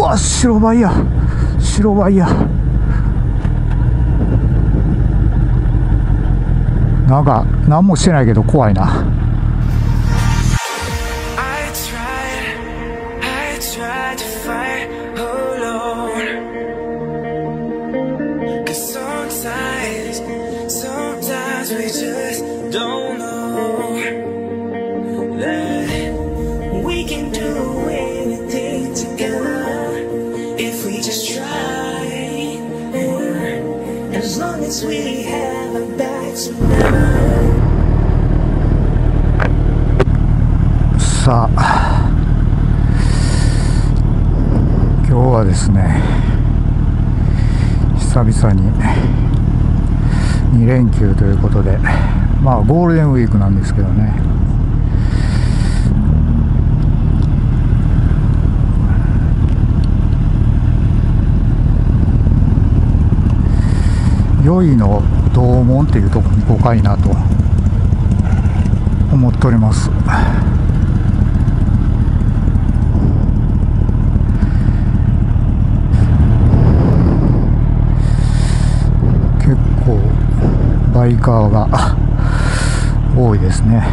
わ、白バイや、白バイや。なんか何もしてないけど怖いな。さあ、今日はですね、久々に2連休ということで、まあゴールデンウィークなんですけどね、良いの道門っていうところに行こうかいなと思っております。結構バイカーが多いですね。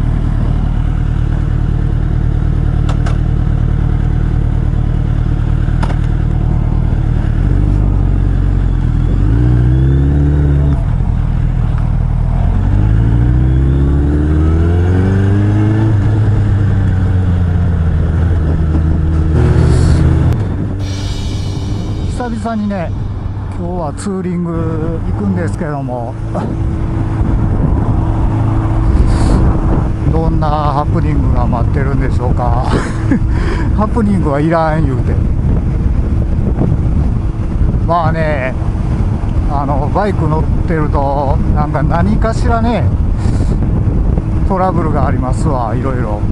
久々にね、今日はツーリング行くんですけども、どんなハプニングが待ってるんでしょうか。ハプニングはいらん言うて、まあね、バイク乗ってるとなんか何かしらねトラブルがありますわ、いろいろ。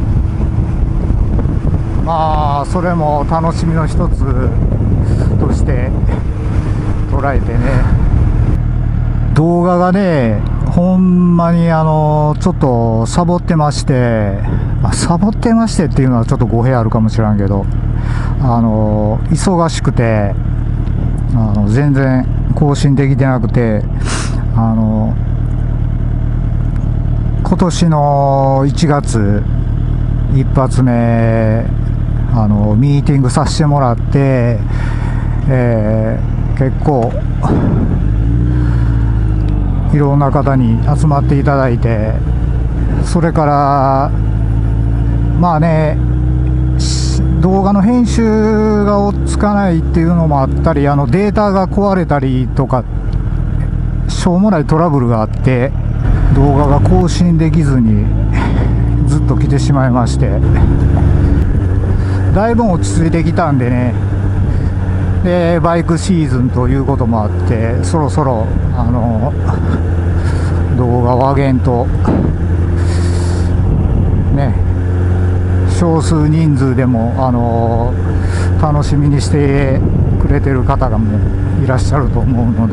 まあそれも楽しみの一つとして捉えてね、動画がねほんまにちょっとサボってまして、サボってましてっていうのはちょっと語弊あるかもしれんけど、忙しくて全然更新できてなくて、今年の1月一発目ミーティングさせてもらって、結構いろんな方に集まっていただいて、それからまあね、動画の編集が追っつかないっていうのもあったり、データが壊れたりとかしょうもないトラブルがあって、動画が更新できずにずっと来てしまいまして、だいぶ落ち着いてきたんでね、でバイクシーズンということもあって、そろそろ動画を上げんとね、少数人数でも楽しみにしてくれてる方がもういらっしゃると思うので、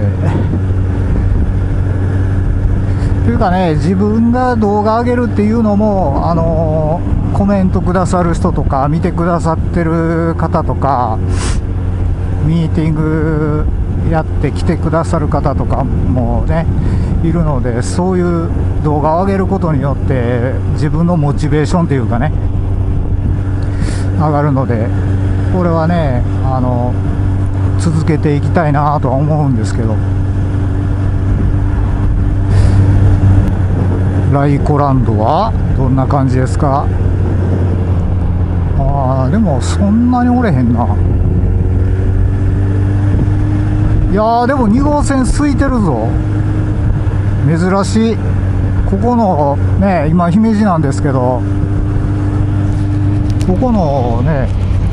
というかね、自分が動画上げるっていうのもコメントくださる人とか見てくださってる方とか、ミーティングやって来てくださる方とかもねいるので、そういう動画を上げることによって自分のモチベーションというかね上がるので、これはね続けていきたいなとは思うんですけど、ライコランドはどんな感じですか？でもそんなにおれへんな。いやー、でも2号線空いてるぞ、珍しい。ここのね、今姫路なんですけど、ここのね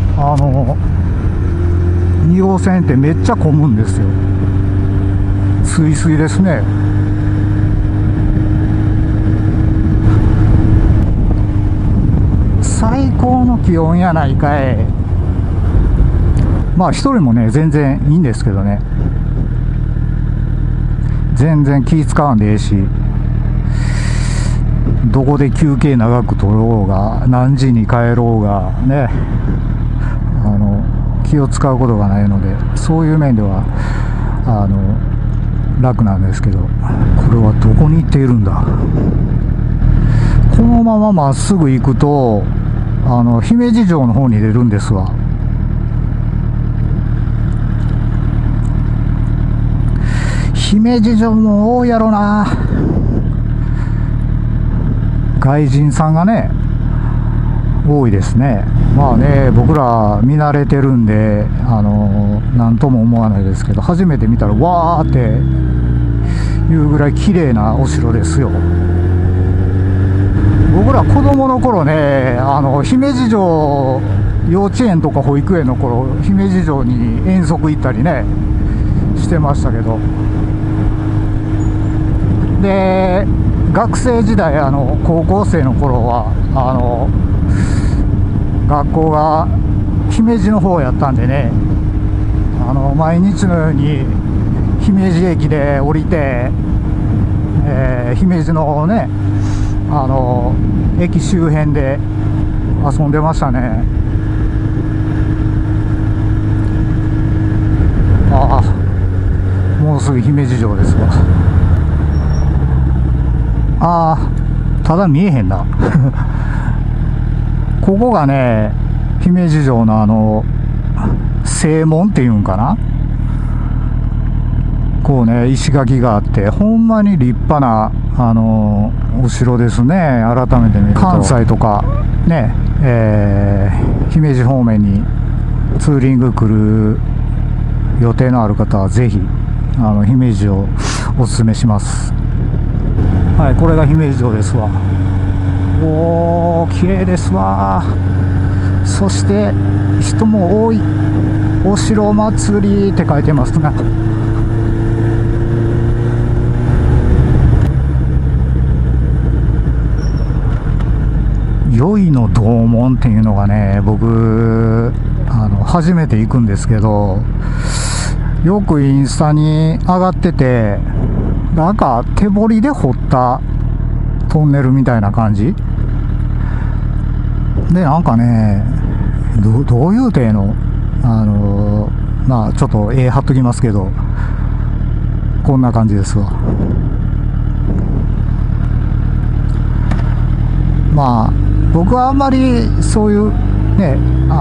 2号線ってめっちゃ混むんですよ。すいすいですね。最高の気温やないかい。まあ一人もね全然いいんですけどね、全然気使わんでええし、どこで休憩長く取ろうが何時に帰ろうがね、 気を使うことがないので、そういう面では楽なんですけど、これはどこに行っているんだ。このまままっすぐ行くと姫路城の方に出るんですわ。姫路城も多いやろな。外人さんがね多いですね。まあね、僕ら見慣れてるんで何とも思わないですけど、初めて見たらわーっていうぐらい綺麗なお城ですよ。僕ら子供の頃ね、姫路城、幼稚園とか保育園の頃、姫路城に遠足行ったりねしてましたけど、で学生時代高校生の頃は学校が姫路の方やったんでね、毎日のように姫路駅で降りて、姫路のね駅周辺で遊んでましたね。ああ、もうすぐ姫路城ですわ。ああ、ただ見えへんなここがね姫路城の正門っていうんかな、こうね石垣があって、ほんまに立派なお城ですね。改めて見ると関西とかね、姫路方面にツーリング来る予定のある方はぜひ姫路城おすすめします。はい、これが姫路城ですわ。おー、綺麗ですわ。そして人も多い。お城祭りって書いてますね。宵の洞門っていうのがね、僕初めて行くんですけど、よくインスタに上がってて、なんか手彫りで掘ったトンネルみたいな感じで、なんかね、どういう体のまあちょっと貼っときますけど、こんな感じですわ。まあ僕はあんまりそういうね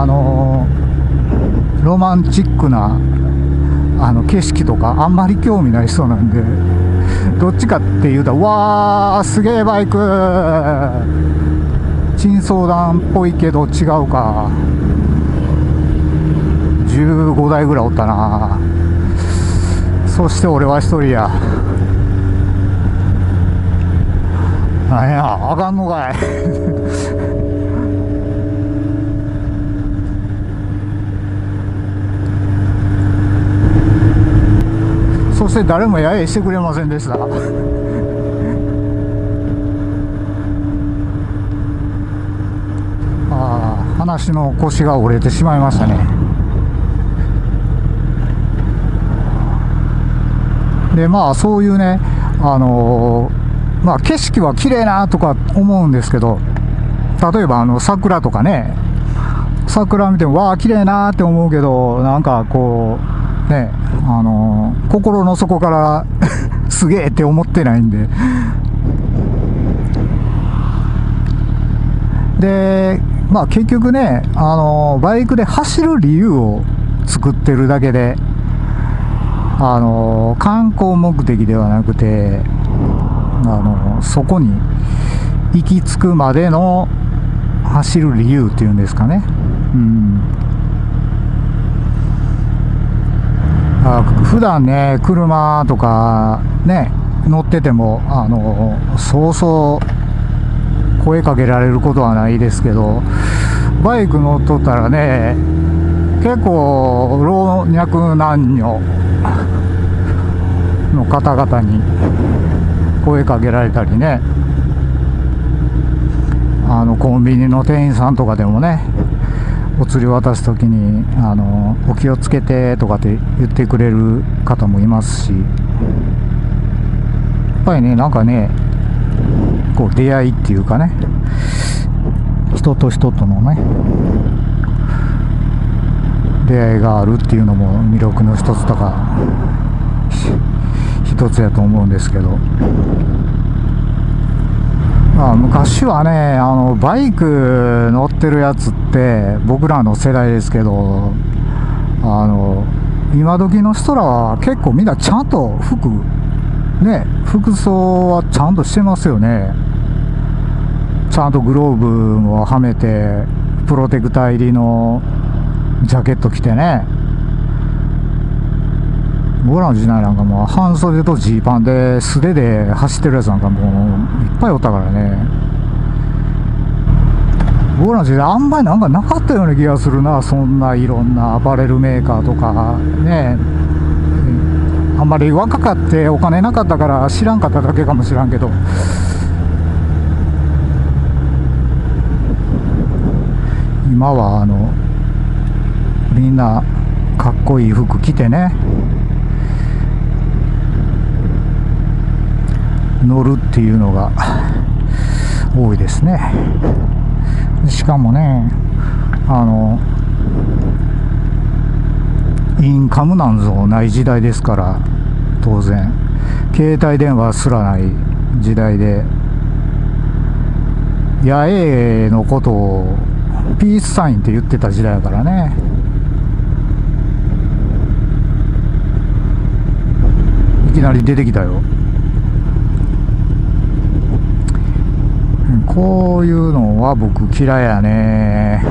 ロマンチックな景色とかあんまり興味ない人なんで、どっちかっていうと、わーすげえバイク、珍相談っぽいけど違うか、15台ぐらいおったな。そして俺は一人や。なんやあかんのかいそして誰もやえしてくれませんでした話の腰が折れてしまいましたね。でまあそういうねまあ景色は綺麗なとか思うんですけど、例えば桜とかね、桜見てもわあ綺麗なって思うけど、なんかこうね心の底からすげえって思ってないんで。でまあ結局ねバイクで走る理由を作ってるだけで観光目的ではなくてそこに行き着くまでの走る理由っていうんですかね。普段ね車とかね乗っててもそうそう声かけられることはないですけど、バイク乗っとったらね結構老若男女の方々に声かけられたりね、コンビニの店員さんとかでもねお釣り渡すときにお気をつけてとかって言ってくれる方もいますし、やっぱりねなんかねこう出会いっていうかね、人と人とのね出会いがあるっていうのも魅力の一つとか一つやと思うんですけど、まあ、昔はねバイク乗ってるやつって僕らの世代ですけど、今時の人らは結構みんなちゃんと服装はちゃんとしてますよね。ちゃんとグローブもはめてプロテクター入りのジャケット着てね。僕らの時代なんかもう半袖とジーパンで素手で走ってるやつなんかもういっぱいおったからね。僕らの時代あんまりなんかなかったような気がするな。そんないろんなアパレルメーカーとかね、あんまり若かってお金なかったから知らんかっただけかもしらんけど、今はみんなかっこいい服着てね乗るっていうのが多いですね。しかもねインカムなんぞない時代ですから、当然携帯電話すらない時代で、野営のことをピースサインって言ってた時代だからね。いきなり出てきたよ。こういうのは僕嫌いやね。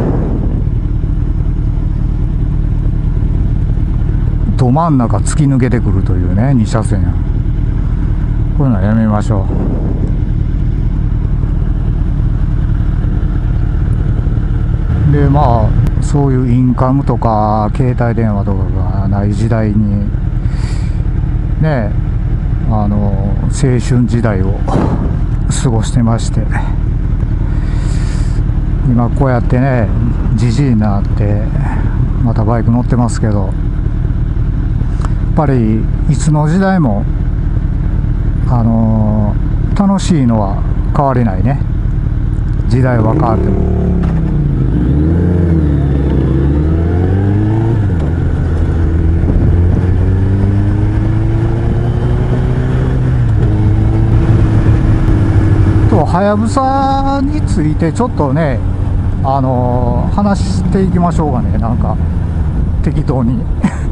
ど真ん中突き抜けてくるというね、2車線。こういうのはやめましょう。でまあそういうインカムとか携帯電話とかがない時代にね、青春時代を過ごしてまして、今こうやってねじじいになってまたバイク乗ってますけど、やっぱりいつの時代も楽しいのは変わりないね。時代は変わっても。はやぶさについてちょっとね話していきましょうかね。なんか適当に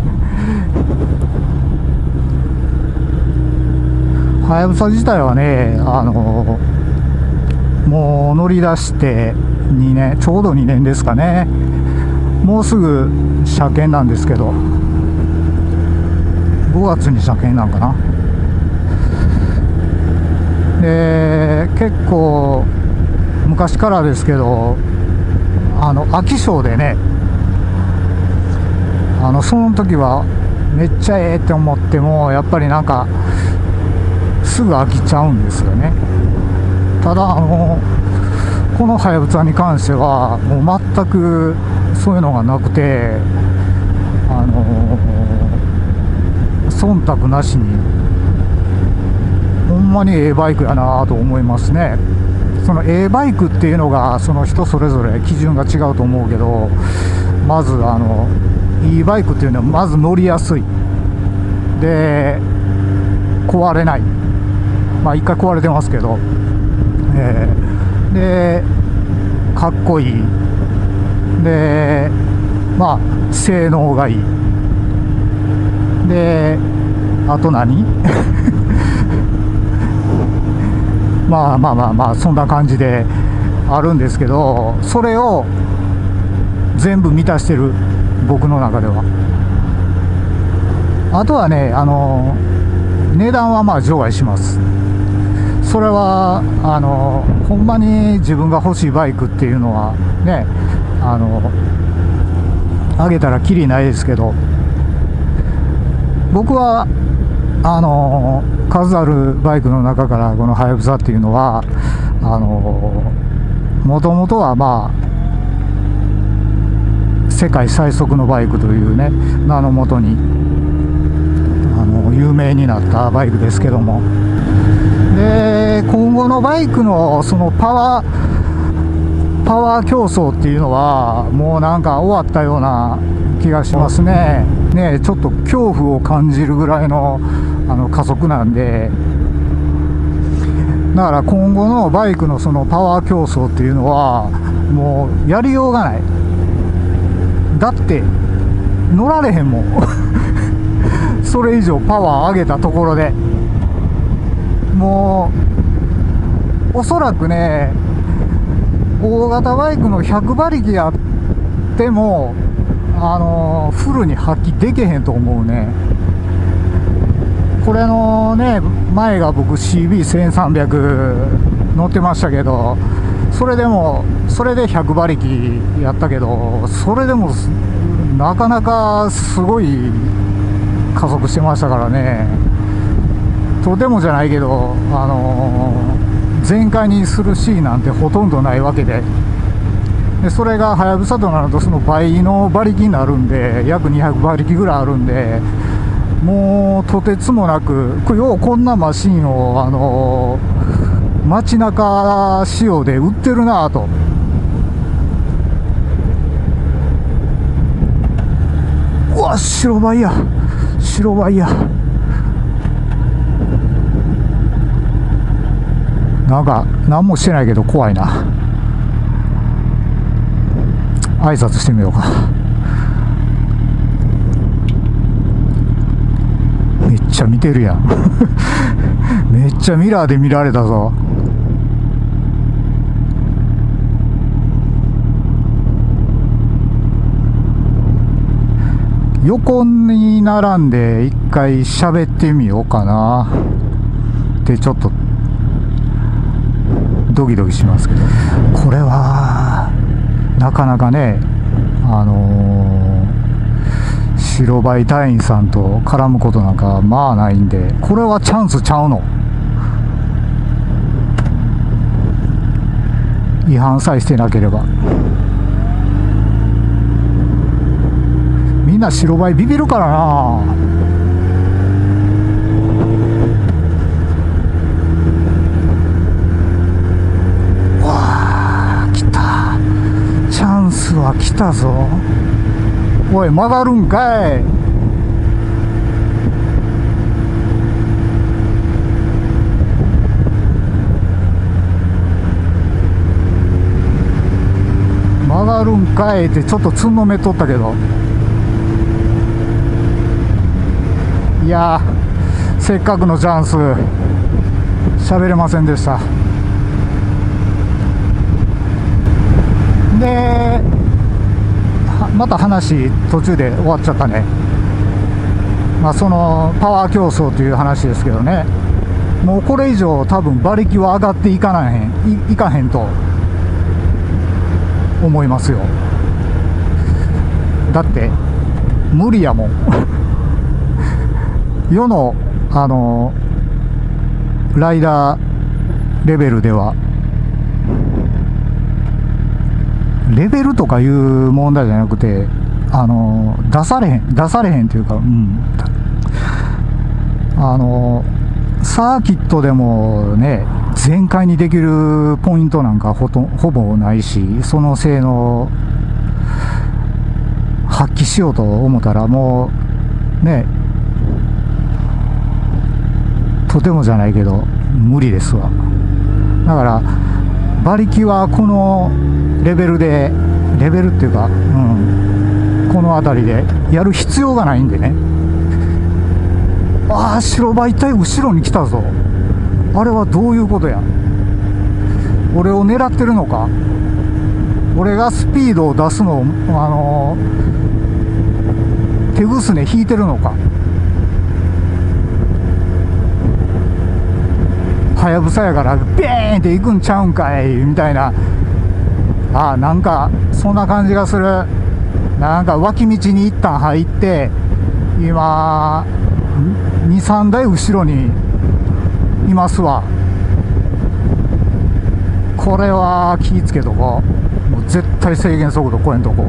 はやぶさ自体はねもう乗り出して2年、ちょうど2年ですかね。もうすぐ車検なんですけど、5月に車検なんかな。で結構昔からですけど飽き性でね、その時はめっちゃええって思ってもやっぱりなんかすぐ飽きちゃうんですよね。ただこのはやぶさに関してはもう全くそういうのがなくて忖度なしにほんまにええバイクやなと思いますね。そのええバイクっていうのがその人それぞれ基準が違うと思うけど、まずいいバイクっていうのはまず乗りやすいで壊れない、まあ一回壊れてますけど、でかっこいいで、まあ性能がいいで、あと何まあそんな感じであるんですけど、それを全部満たしてる僕の中では。あとはね値段はまあ除外します。それはほんまに自分が欲しいバイクっていうのはねあげたらきりないですけど、僕は数あるバイクの中からこのはやぶさっていうのはもともとはまあ世界最速のバイクというね名のもとに有名になったバイクですけども、で今後のバイクのそのパワパワー競争っていうのはもうなんか終わったような気がしますね。ね、ちょっと恐怖を感じるぐらいの加速なんで、だから今後のバイクのそのパワー競争っていうのはもうやりようがない。だって乗られへんもんそれ以上パワー上げたところでもうおそらくね、大型バイクの100馬力やってもフルに発揮できへんと思うね。これのね、前が僕 CB1300 乗ってましたけど、それで100馬力やったけど、それでもなかなかすごい加速してましたからね。とてもじゃないけど、全開にするシーンなんてほとんどないわけで、それがはやぶさとなるとその倍の馬力になるんで、約200馬力ぐらいあるんで、もうとてつもなく、ようこんなマシンを街中仕様で売ってるなぁと。うわ、白バイや、白バイや。なんか何もしてないけど怖いな。挨拶してみようか。めっちゃ見てるやんめっちゃミラーで見られたぞ。横に並んで一回喋ってみようかなってちょっとドキドキしますけど、これはなかなかね、白バイ隊員さんと絡むことなんかまあないんで、これはチャンスちゃうの。違反さえしてなければ。みんな白バイビビるからな。わあ、来た。チャンスは来たぞ。おい、曲がるんかい。曲がるんかいってちょっとつんのめっとったけど、いやー、せっかくのチャンス喋れませんでした。でまた話途中で終わっちゃったね。まあそのパワー競争という話ですけどね、もうこれ以上多分馬力は上がっていかへんと思いますよ。だって無理やもん世のライダーレベルでは、レベルとかいう問題じゃなくて、出されへんというか、サーキットでもね、全開にできるポイントなんかほぼないし、その性能発揮しようと思ったらもうね、とてもじゃないけど無理ですわ。だから馬力はこのレベルっていうか、この辺りでやる必要がないんでね。ああ、白バイ隊後ろに来たぞ。あれはどういうことや。俺を狙ってるのか。俺がスピードを出すのを手ぐすね引いてるのか。はやぶさやからビーンって行くんちゃうんかいみたいな。ああ、なんかそんな感じがする。なんか脇道に一旦入って今 2,3 台後ろにいますわ。これは気ぃつけとこう。もう絶対制限速度超えんとこ。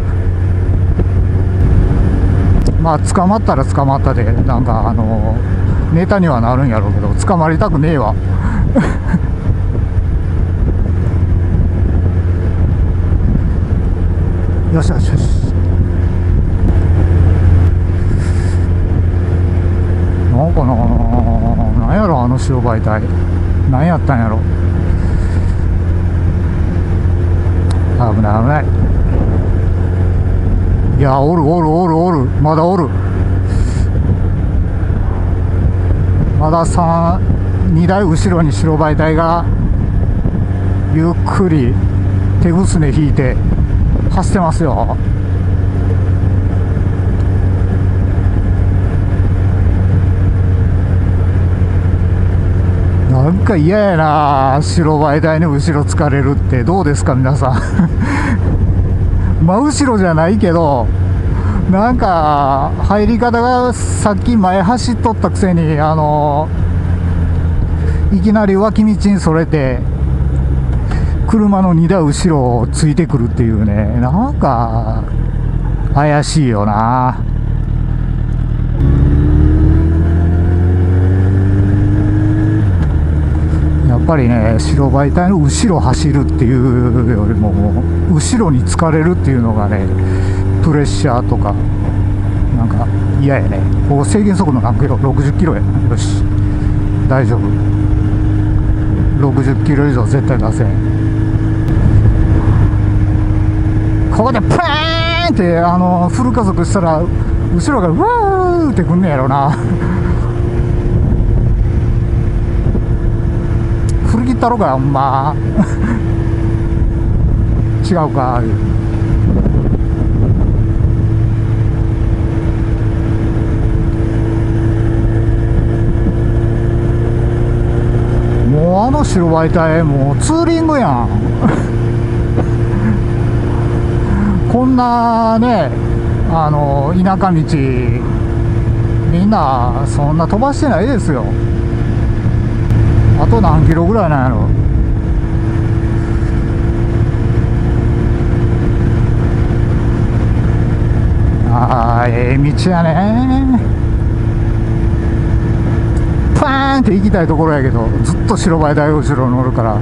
まあ捕まったら捕まったで、なんかネタにはなるんやろうけど、捕まりたくねえわよしよしよし。なんかな、なんやろあの白バイ隊、なんやったんやろ。危ない危ない。いや、おるおるおるおる、まだおる。まだ2台後ろに白バイ隊がゆっくり手ぐすね引いて走ってますよ。なんか嫌やな、白バイ隊の後ろ疲れるって。どうですか皆さん。真後ろじゃないけど、なんか入り方がさっき前走っとったくせに、いきなり脇道にそれて車の2台後ろをついてくるっていうね、なんか怪しいよな。やっぱりね、白バイ隊の後ろ走るっていうよりも、後ろに疲れるっていうのがね、プレッシャーとかなんか嫌やね。ここ制限速度何キロ？60キロやな。よし大丈夫、60キロ以上絶対出せん。ここでパーンってフル加速したら後ろがうわーってくんねやろな。振り切ったろかほんま。違うか。もうあの白バイ隊もうツーリングやん。こんなね、田舎道みんなそんな飛ばしてないですよ。あと何キロぐらいなんやろ。ああ、ええ道やね。パーンって行きたいところやけど、ずっと白バイ隊後ろ乗るから。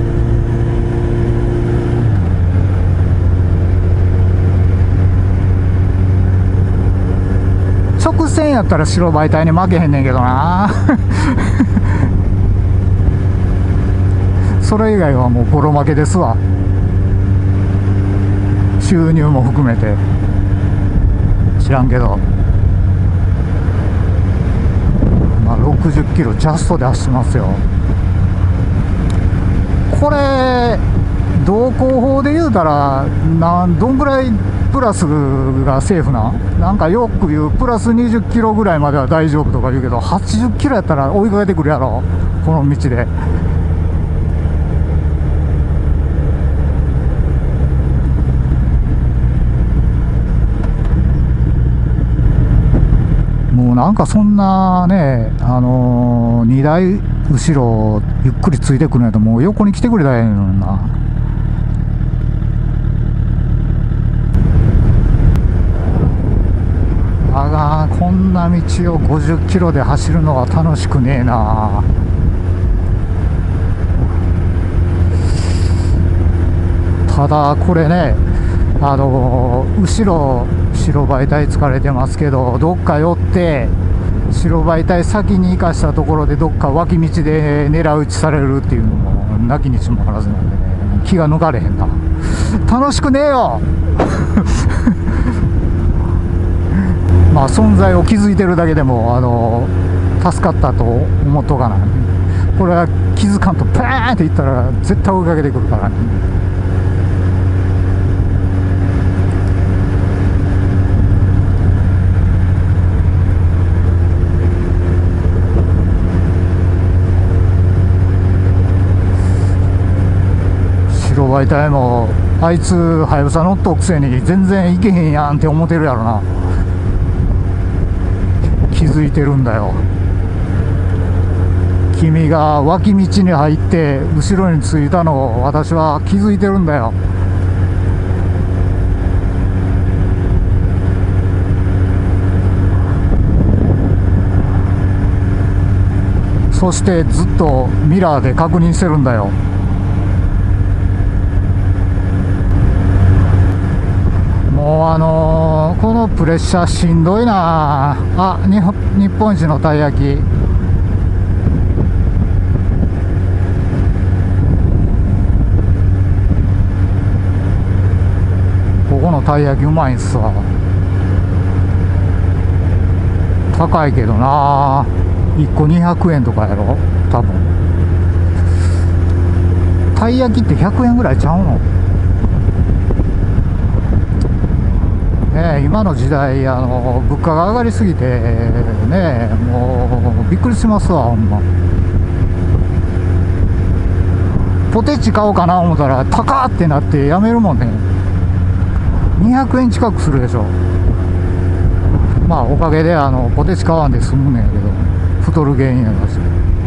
直線やったら白バイ隊に負けへんねんけどな。それ以外はもうボロ負けですわ。収入も含めて。知らんけど、まあ60キロジャストで走ってますよ。これ道交法で言うたらどんぐらいプラスがセーフなんかよく言うプラス20キロぐらいまでは大丈夫とか言うけど、80キロやったら追いかけてくるやろこの道で。もうなんかそんなね、2台後ろゆっくりついてくるんやともう横に来てくれたらええのにな。あがこんな道を50キロで走るのは楽しくねえな。ただこれね、後ろ白バイ隊疲れてますけど、どっか寄って白バイ隊先に行かしたところでどっか脇道で狙い撃ちされるっていうのもなきにしもあらずなんでね、気が抜かれへんな。楽しくねえよ。まあ存在を気づいてるだけでも助かったと思っとかない。これは気づかんとパーンっていったら絶対追いかけてくるからね。白バイ隊もあいつはやぶさ乗っとくくせに全然行けへんやんって思ってるやろな。気づいてるんだよ。君が脇道に入って後ろについたのを私は気づいてるんだよ。そしてずっとミラーで確認してるんだよ。 もうこのプレッシャーしんどいなあ。日本一のたい焼き。ここのたい焼きうまいんすわ。高いけどな、1個200円とかやろ多分。たい焼きって100円ぐらいちゃうのね。今の時代物価が上がりすぎてね、もうびっくりしますわほんま。ポテチ買おうかな思ったら高ってなってやめるもんね。200円近くするでしょ。まあおかげでポテチ買わんで済むんやけど、太る原因やからし。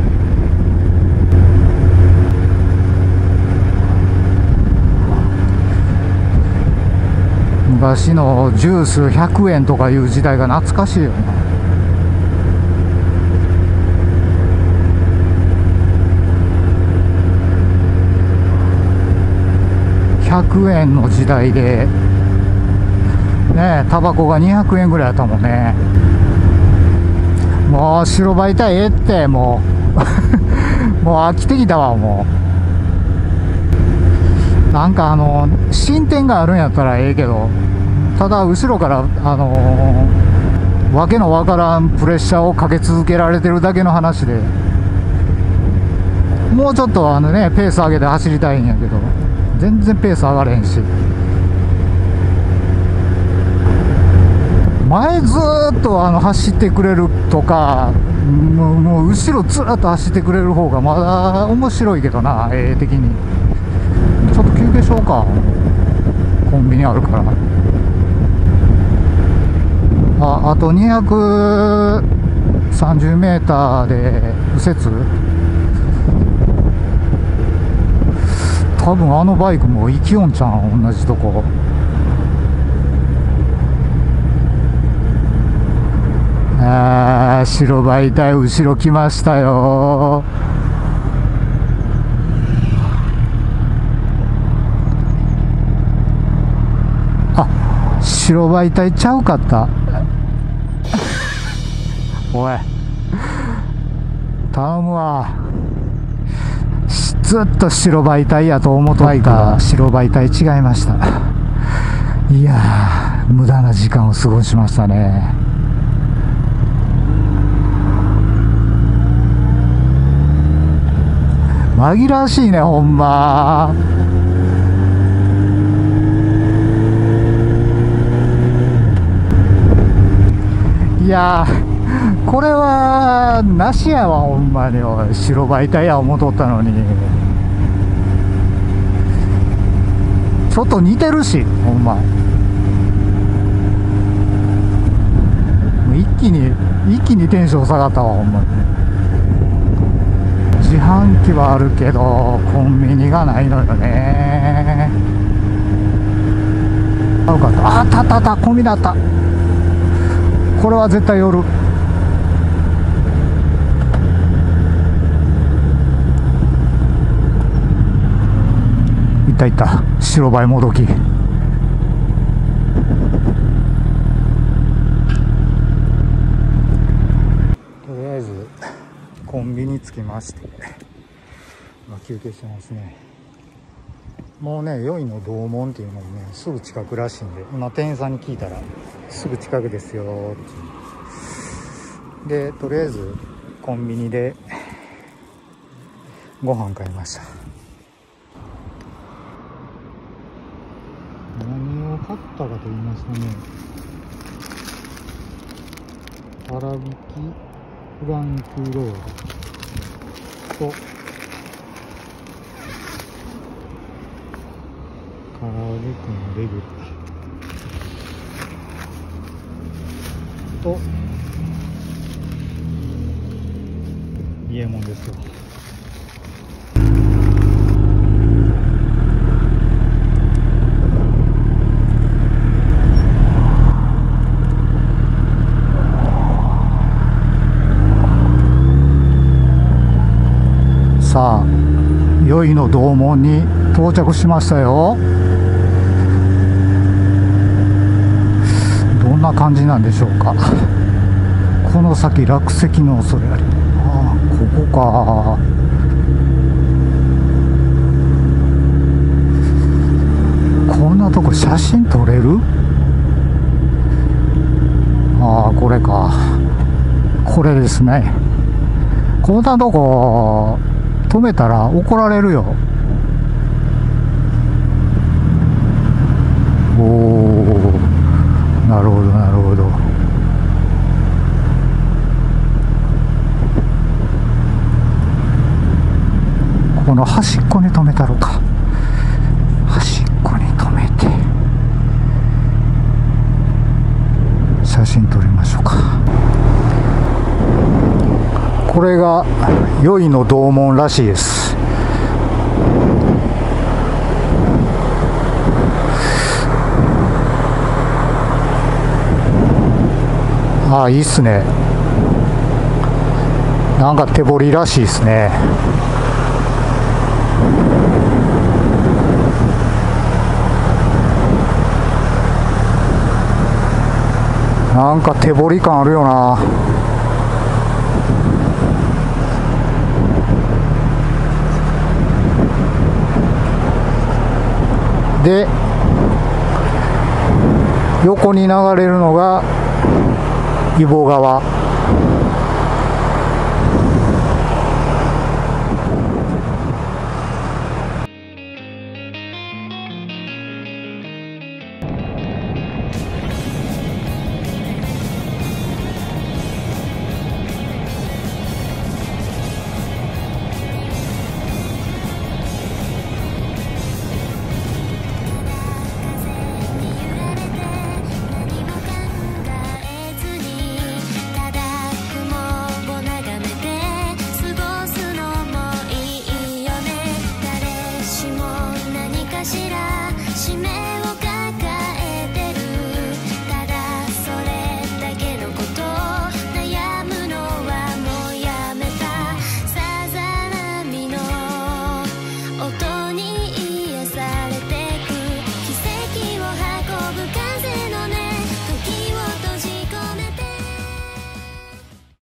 昔のジュース100円とかいう時代が懐かしいよな。100円の時代でね、タバコが200円ぐらいやったもんね。もう白バイタイええってもうもう飽きてきたわもう。なんか進展があるんやったらええけど、ただ後ろからわけのわからんプレッシャーをかけ続けられてるだけの話で、もうちょっとペース上げて走りたいんやけど、全然ペース上がれへんし。前ずーっと走ってくれるとか、もう後ろずーっと走ってくれる方がまだ面白いけどな、的に。ちょっと休憩しようか、コンビニあるから。あと230メーターで右折。多分バイクも行きよんちゃん、同じとこ。白バイ隊後ろ来ましたよ。白バイ隊ちゃうかったおい頼むわ。ずっと白バイ隊やと思っとったが、白バイ隊違いました。いやー、無駄な時間を過ごしましたね。紛らわしいねほんま。いやー、これはなしやわほんまに。白バイ隊や思っとったのに。ちょっと似てるしほんま。一気にテンション下がったわほんまに。自販機はあるけどコンビニがないのよね。あったコンビニあった。これは絶対夜。いった白バイもどき。とりあえずコンビニ着きまして、休憩してますね。もうね、良いの道門っていうのもね、すぐ近くらしいんで、今店員さんに聞いたらすぐ近くですよって。でとりあえずコンビニでご飯買いました。何を買ったかと言いますとね、粗挽きフランクロールと唐揚げ粉のレギュラーと伊右衛門ですよ。さあ、宵の道門に到着しましたよ。 感じなんでしょうか。この先落石の恐れあり。ああ、ここか。こんなとこ写真撮れる？ああ、これか。これですね。こんなとこ止めたら怒られるよ。おお、なるほどなるほど。この端っこに止めたろか。端っこに止めて写真撮りましょうか。これが宵の洞門らしいです。ああ、いいっすね。なんか手彫りらしいですね。なんか手彫り感あるよな。で、横に流れるのが揖保川。